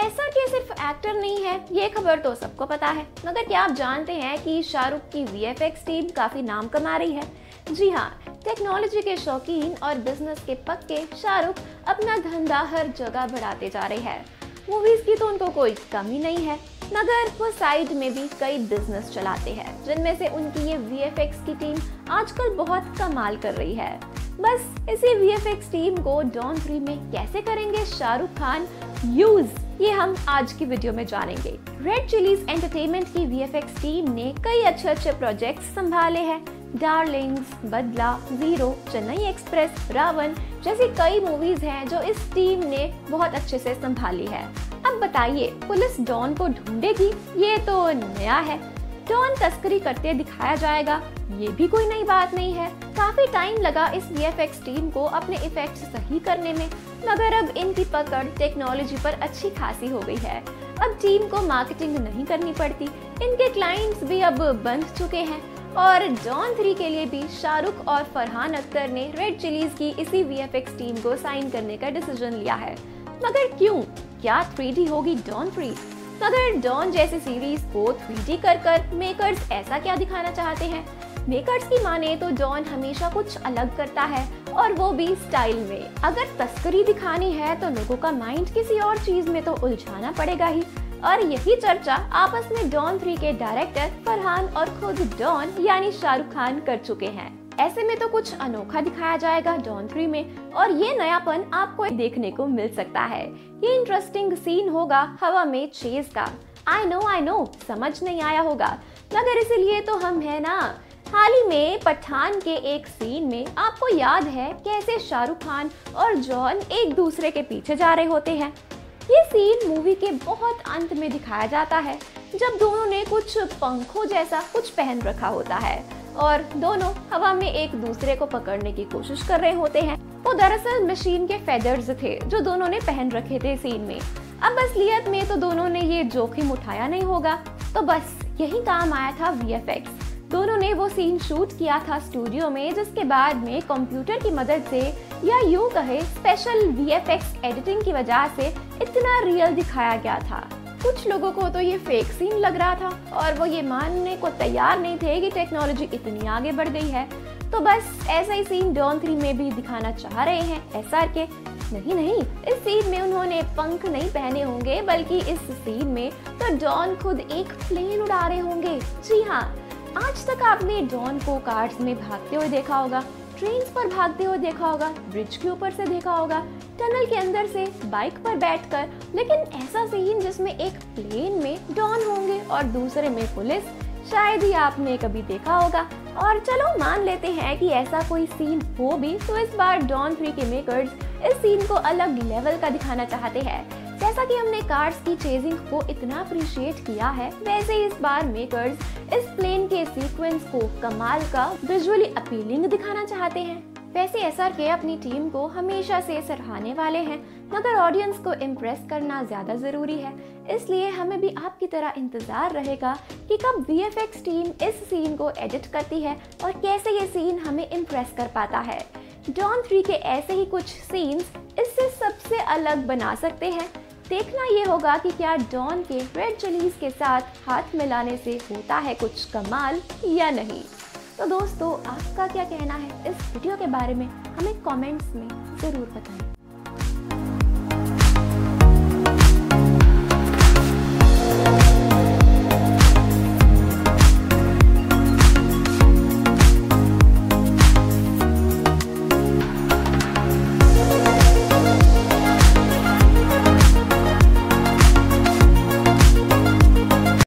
ऐसा कि सिर्फ एक्टर नहीं है, ये खबर तो सबको पता है, मगर क्या आप जानते हैं कि शाहरुख की वीएफएक्स टीम काफी नाम कमा रही है। जी हाँ, टेक्नोलॉजी के शौकीन और बिजनेस के पक्के शाहरुख अपना धंधा हर जगह बढ़ाते जा रहे हैं। मूवीज की तो उनको कोई कमी नहीं है, मगर वो साइड में भी कई बिजनेस चलाते हैं, जिनमें से उनकी ये वीएफएक्स की टीम आजकल बहुत कमाल कर रही है। बस इसी वीएफएक्स टीम को डॉन 3 में कैसे करेंगे शाहरुख खान यूज, ये हम आज की वीडियो में जानेंगे। रेड चिलीज एंटरटेनमेंट की वीएफएक्स टीम ने कई अच्छे प्रोजेक्ट्स संभाले हैं। डार्लिंग्स, बदला, जीरो, चेन्नई एक्सप्रेस, रावण जैसी कई मूवीज हैं जो इस टीम ने बहुत अच्छे से संभाली है। अब बताइए, पुलिस डॉन को ढूंढेगी? ये तो नया है। डॉन तस्करी करते दिखाया जाएगा, ये भी कोई नई बात नहीं है। काफी टाइम लगा इस वीएफएक्स टीम को अपने इफेक्ट्स सही करने में, मगर अब इनकी पकड़ टेक्नोलॉजी पर अच्छी खासी हो गई है। अब टीम को मार्केटिंग नहीं करनी पड़ती, इनके क्लाइंट्स भी अब बंध चुके हैं। और डॉन 3 के लिए भी शाहरुख और फरहान अख्तर ने रेड चिलीज की इसी वीएफएक्स टीम को साइन करने का डिसीजन लिया है। मगर क्यों? क्या 3D होगी डॉन 3? मगर डॉन जैसी सीरीज को 3D कर मेकर्स ऐसा क्या दिखाना चाहते हैं? मेकर्स की माने तो डॉन हमेशा कुछ अलग करता है, और वो भी स्टाइल में। अगर तस्करी दिखानी है तो लोगों का माइंड किसी और चीज में तो उलझाना पड़ेगा ही। और यही चर्चा आपस में डॉन 3 के डायरेक्टर फरहान और खुद डॉन यानी शाहरुख खान कर चुके हैं। ऐसे में तो कुछ अनोखा दिखाया जाएगा डॉन 3 में, और ये नयापन आपको देखने को मिल सकता है। ये इंटरेस्टिंग सीन होगा हवा में चेज का। आई नो समझ नहीं आया होगा, मगर इसीलिए तो हम है ना। हाल ही में पठान के एक सीन में आपको याद है कैसे शाहरुख खान और जॉन एक दूसरे के पीछे जा रहे होते हैं। ये सीन मूवी के बहुत अंत में दिखाया जाता है, जब दोनों ने कुछ पंखों जैसा कुछ पहन रखा होता है और दोनों हवा में एक दूसरे को पकड़ने की कोशिश कर रहे होते हैं। वो दरअसल मशीन के फेदर्स थे जो दोनों ने पहन रखे थे सीन में। अब असलियत में तो दोनों ने ये जोखिम उठाया नहीं होगा, तो बस यही काम आया था वीएफएक्स। दोनों ने वो सीन शूट किया था स्टूडियो में, जिसके बाद में कंप्यूटर की मदद से या यूं कहे स्पेशल वीएफएक्स एडिटिंग की वजह से इतना रियल दिखाया गया था। कुछ लोगों को तो ये फेक सीन लग रहा था और वो ये मानने को तैयार नहीं थे कि टेक्नोलॉजी इतनी आगे बढ़ गई है। तो बस ऐसा ही सीन डॉन 3 में भी दिखाना चाह रहे हैं एसआरके। नहीं, इस सीन में उन्होंने पंख नहीं पहने होंगे, बल्कि इस सीन में तो डॉन खुद एक प्लेन उड़ा रहे होंगे। जी हाँ, आज तक आपने डॉन को कार्स में भागते हुए देखा होगा, ट्रेन्स पर भागते हुए देखा होगा, ब्रिज के ऊपर से देखा होगा, टनल के अंदर से बाइक पर बैठकर, लेकिन ऐसा सीन जिसमें एक प्लेन में डॉन होंगे और दूसरे में पुलिस, शायद ही आपने कभी देखा होगा। और चलो मान लेते हैं कि ऐसा कोई सीन हो भी, तो इस बार डॉन 3 के मेकर्स इस सीन को अलग लेवल का दिखाना चाहते हैं। जैसा कि हमने कार्स की चेजिंग को इतना अप्रिशिएट किया है, वैसे इस बार मेकर्स इस प्लेन के सीक्वेंस को कमाल का विजुअली अपीलिंग दिखाना चाहते हैं। वैसे एसआरके अपनी टीम को हमेशा से सराहने वाले हैं, मगर ऑडियंस को इम्प्रेस करना ज्यादा जरूरी है। इसलिए हमें भी आपकी तरह इंतजार रहेगा कि कब वीएफएक्स टीम इस सीन को एडिट करती है और कैसे ये सीन हमें इम्प्रेस कर पाता है। डॉन 3 के ऐसे ही कुछ सीन्स इससे सबसे अलग बना सकते हैं। देखना ये होगा कि क्या डॉन के रेड चिलीज के साथ हाथ मिलाने से होता है कुछ कमाल या नहीं। तो दोस्तों, आपका क्या कहना है इस वीडियो के बारे में? हमें कमेंट्स में ज़रूर बताएं।